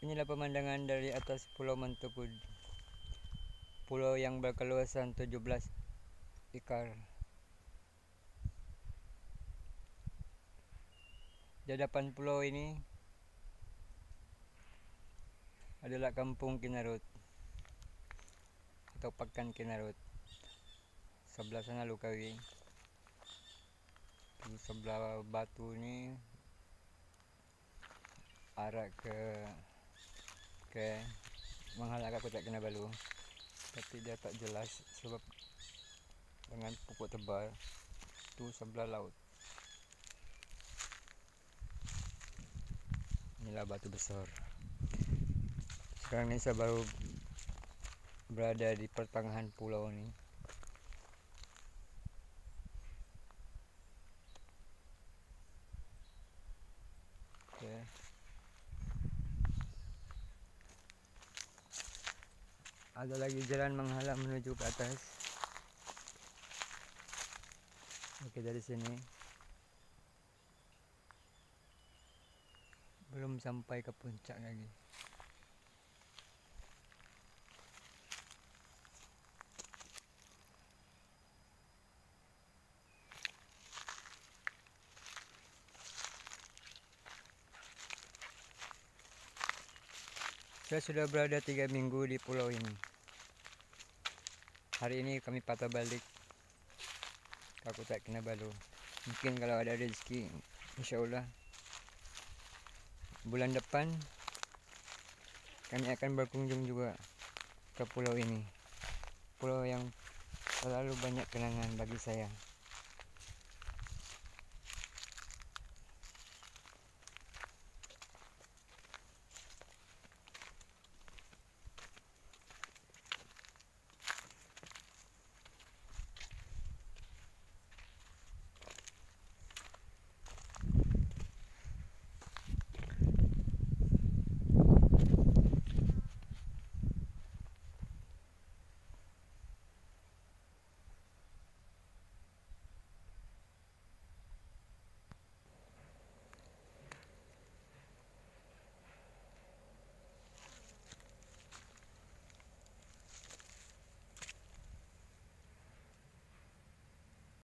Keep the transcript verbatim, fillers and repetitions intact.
Inilah pemandangan dari atas Pulau Mantubut, pulau yang berkeluasan tujuh belas ekar. Di hadapan pulau ini adalah Kampung Kinarut atau Pakan Kinarut. Sebelah sana Lukawi. Di sebelah batu ini arah ke ke menghadap ke Kota Kinabalu, tapi dia tak jelas sebab dengan pokok tebal tu sebelah laut. Inilah batu besar. Sekarang ni saya baru berada di pertengahan pulau ni. Okay. Ada lagi jalan menghalang menuju ke atas. Okey, dari sini belum sampai ke puncak lagi. Saya sudah berada tiga minggu di pulau ini. Hari ini kami patah balik ke Kota Kinabalu. Mungkin kalau ada rezeki, insyaAllah bulan depan kami akan berkunjung juga ke pulau ini. Pulau yang selalu banyak kenangan bagi saya.